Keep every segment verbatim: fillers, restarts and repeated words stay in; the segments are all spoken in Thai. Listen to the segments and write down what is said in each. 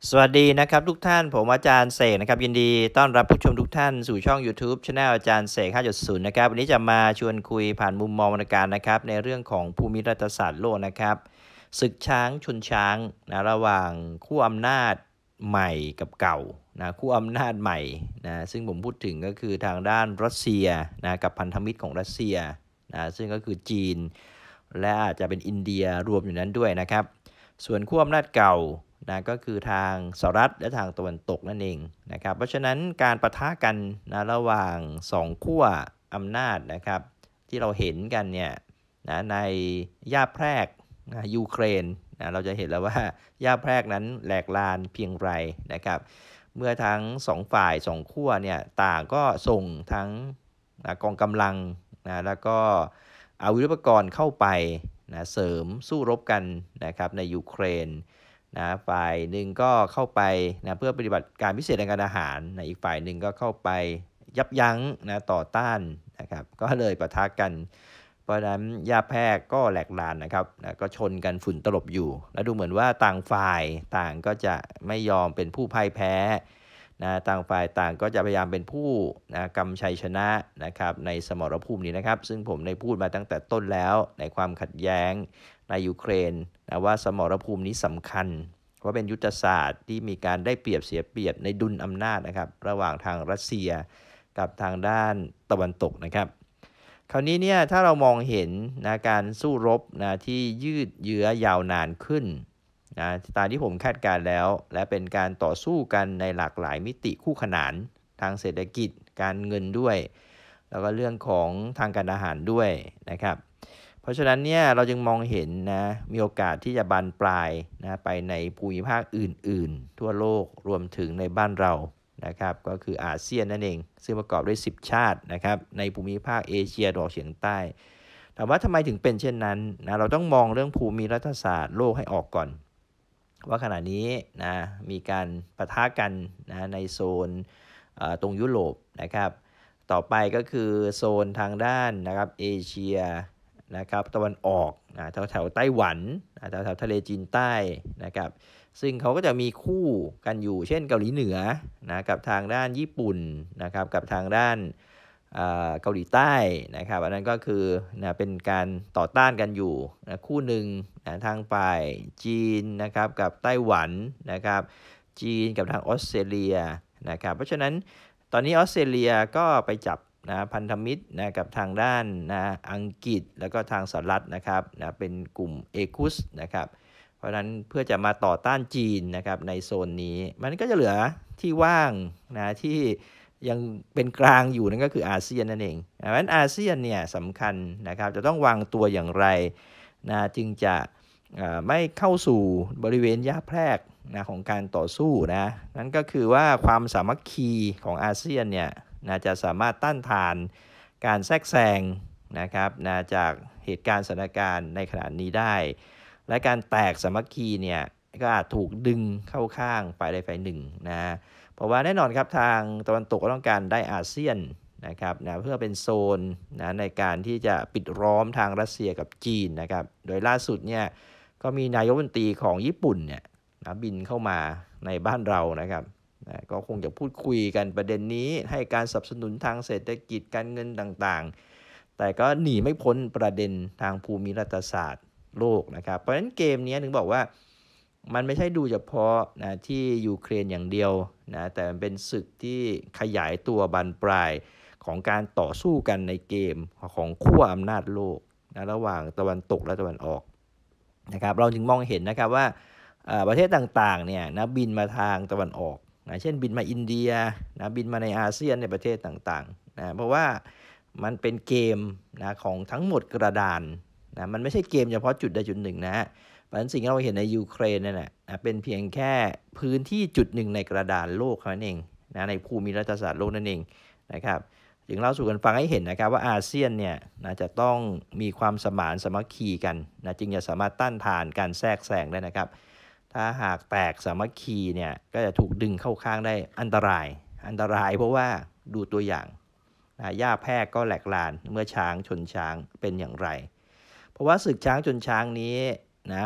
สวัสดีนะครับทุกท่านผมอาจารย์เสกนะครับยินดีต้อนรับผู้ชมทุกท่านสู่ช่อง YouTube Channel อาจารย์เสก ห้าจุดศูนย์ นะครับวันนี้จะมาชวนคุยผ่านมุมมองวรรณการนะครับในเรื่องของภูมิรัฐศาสตร์โลกนะครับศึกช้างชนช้างนะระหว่างคู่อำนาจใหม่กับเก่านะคู่อำนาจใหม่นะซึ่งผมพูดถึงก็คือทางด้านรัสเซียนะกับพันธมิตรของรัสเซียนะซึ่งก็คือจีนและอาจจะเป็นอินเดียรวมอยู่นั้นด้วยนะครับส่วนคู่อำนาจเก่านะก็คือทางสหรัฐและทางตะวันตกนั่นเองนะครับเพราะฉะนั้นการประทะกันนะระหว่างสองขั้วอำนาจนะครับที่เราเห็นกันเนี่ยนะในย่าแพรกนะยูเครนนะเราจะเห็นแล้วว่าย่าแพรกนั้นแหลกลานเพียงไรนะครับเมื่อทั้งสองฝ่ายสองขั้วเนี่ยต่างก็ส่งทั้งนะกองกำลังนะแล้วก็อาวุธอุปกรณ์เข้าไปนะเสริมสู้รบกันนะครับในยูเครนนะฝ่ายหนึ่งก็เข้าไปนะเพื่อปฏิบัติการพิเศษทางการอาหารนะอีกฝ่ายหนึ่งก็เข้าไปยับยั้งนะต่อต้านนะครับก็เลยปะทะกันเพราะฉะนั้นยาแพรกก็แหลกลานนะครับนะก็ชนกันฝุ่นตลบอยู่แล้วดูเหมือนว่าต่างฝ่ายต่างก็จะไม่ยอมเป็นผู้พ่ายแพ้นะต่างฝ่ายต่างก็จะพยายามเป็นผู้นะกำชัยชนะนะครับในสมรภูมินี้นะครับซึ่งผมได้พูดมาตั้งแต่ต้นแล้วในความขัดแย้งในยูเครนนะว่าสมรภูมินี้สำคัญเพราะเป็นยุทธศาสตร์ที่มีการได้เปรียบเสียเปรียบในดุลอำนาจนะครับระหว่างทางรัสเซียกับทางด้านตะวันตกนะครับคราวนี้เนี่ยถ้าเรามองเห็นนะการสู้รบนะที่ยืดเยื้อยาวนานขึ้นนะตามที่ผมคาดการแล้ว และเป็นการต่อสู้กันในหลากหลายมิติคู่ขนานทางเศรษฐกิจการเงินด้วย แล้วก็เรื่องของทางการอาหารด้วยนะครับเพราะฉะนั้นเนี่ยเราจึงมองเห็นนะมีโอกาสที่จะบานปลายนะไปในภูมิภาคอื่นๆทั่วโลกรวมถึงในบ้านเรานะครับก็คืออาเซียนนั่นเองซึ่งประกอบด้วยสิบชาตินะครับในภูมิภาคเอเชียตะวันออกเฉียงใต้ถามว่าทำไมถึงเป็นเช่นนั้นนะเราต้องมองเรื่องภูมิรัฐศาสตร์โลกให้ออกก่อนว่าขณะนี้นะมีการปะทะกันนะในโซนตรงยุโรปนะครับต่อไปก็คือโซนทางด้านนะครับเอเชียนะครับตะวันออกนะแถวแถวไต้หวันนะแถวแถวทะเลจีนใต้นะครับซึ่งเขาก็จะมีคู่กันอยู่เช่นเกาหลีเหนือนะกับทางด้านญี่ปุ่นนะครับกับทางด้านเกาหลีใต้นะครับอันนั้นก็คือนะเป็นการต่อต้านกันอยู่นะคู่หนึ่งนะทางฝ่ายจีนนะครับกับไต้หวันนะครับจีนกับทางออสเตรเลียนะครับเพราะฉะนั้นตอนนี้ออสเตรเลียก็ไปจับนะพันธมิตรนะกับทางด้านนะอังกฤษแล้วก็ทางสหรัฐนะครับนะเป็นกลุ่มเอคุสนะครับเพราะฉะนั้นเพื่อจะมาต่อต้านจีนนะครับในโซนนี้มันก็จะเหลือที่ว่างนะที่ยังเป็นกลางอยู่นั่นก็คืออาเซียนนั่นเองเพราะฉะนั้นอาเซียนเนี่ยสำคัญนะครับจะต้องวางตัวอย่างไรนะจึงจะไม่เข้าสู่บริเวณย่าแพรกนะของการต่อสู้นะนั่นก็คือว่าความสามัคคีของอาเซียนเนี่ยนะจะสามารถต้านทานการแทรกแซงนะครับนะจากเหตุการณ์สถานการณ์ในขณะนี้ได้และการแตกสามัคคีเนี่ยก็อาจถูกดึงเข้าข้างฝ่ายใดฝ่ายหนึ่งนะเพราะว่าแน่นอนครับทางตะวันตกก็ต้องการได้อาเซียนนะครับนะเพื่อเป็นโซนนะในการที่จะปิดล้อมทางรัสเซียกับจีนนะครับโดยล่าสุดเนี่ยก็มีนายกรัฐมนตรีของญี่ปุ่นเนี่ยนะบินเข้ามาในบ้านเรานะครับนะก็คงจะพูดคุยกันประเด็นนี้ให้การสนับสนุนทางเศรษฐกิจการเงินต่างๆแต่ก็หนีไม่พ้นประเด็นทางภูมิรัฐศาสตร์โลกนะครับเพราะฉะนั้นเกมนี้ถึงบอกว่ามันไม่ใช่ดูเฉพาะนะที่ยูเครนอย่างเดียวนะแต่มันเป็นศึกที่ขยายตัวบานปลายของการต่อสู้กันในเกมของขั้วอำนาจโลกนะระหว่างตะวันตกและตะวันออกนะครับเราจึงมองเห็นนะครับว่าประเทศต่างๆเนี่ยนะบินมาทางตะวันออกนะเช่นบินมาอินเดียนะบินมาในอาเซียนในประเทศต่างๆนะเพราะว่ามันเป็นเกมนะของทั้งหมดกระดานนะมันไม่ใช่เกมเฉพาะจุดใดจุดหนึ่งนะเพราะฉะนั้นสิ่งที่เราเห็นในยูเครนนั่นแหละนะเป็นเพียงแค่พื้นที่จุดหนึ่งในกระดานโลกนั่นเองนะในภูมิรัฐศาสตร์โลกนั่นเองนะครับจึงเล่าสู่กันฟังให้เห็นนะครับว่าอาเซียนเนี่ยนะจะต้องมีความสมานสามัคคีกันนะจึงจะสามารถต้านทานการแทรกแซงได้นะครับถ้าหากแตกสามัคคีเนี่ยก็จะถูกดึงเข้าข้างได้อันตรายอันตรายเพราะว่าดูตัวอย่างนะย่าแพรกก็แหลกลานเมื่อช้างชนช้างเป็นอย่างไรเพราะว่าศึกช้างชนช้างนี้นะ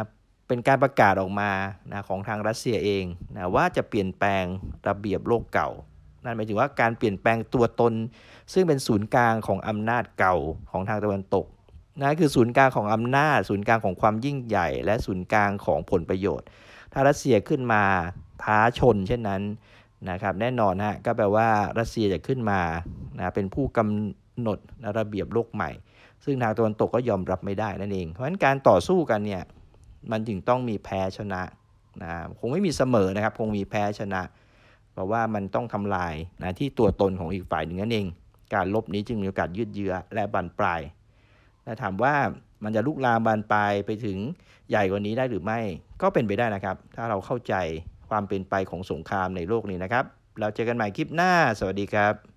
เป็นการประกาศออกมานะของทางรัสเซียเองนะว่าจะเปลี่ยนแปลงระเบียบโลกเก่านั่นหมายถึงว่าการเปลี่ยนแปลงตัวตนซึ่งเป็นศูนย์กลางของอำนาจเก่าของทางตะวันตกนะคือศูนย์กลางของอำนาจศูนย์กลางของความยิ่งใหญ่และศูนย์กลางของผลประโยชน์ถ้ารัสเซียขึ้นมาท้าชนเช่นนั้นนะครับแน่นอนฮะก็แปลว่ารัสเซียจะขึ้นมานะเป็นผู้กำหนดระเบียบโลกใหม่ซึ่งทางตะวันตกก็ยอมรับไม่ได้นั่นเองเพราะฉะนั้นการต่อสู้กันเนี่ยมันจึงต้องมีแพ้ชนะนะคงไม่มีเสมอนะครับคงมีแพ้ชนะเพราะว่ามันต้องทำลายนะที่ตัวตนของอีกฝ่ายหนึ่งนั่นเองการลบนี้จึงมีโอกาสยืดเยื้อและบานปลายและถามว่ามันจะลุกลามบานปลายไปถึงใหญ่กว่านี้ได้หรือไม่ก็เป็นไปได้นะครับถ้าเราเข้าใจความเป็นไปของสงครามในโลกนี้นะครับเราเจอกันใหม่คลิปหน้าสวัสดีครับ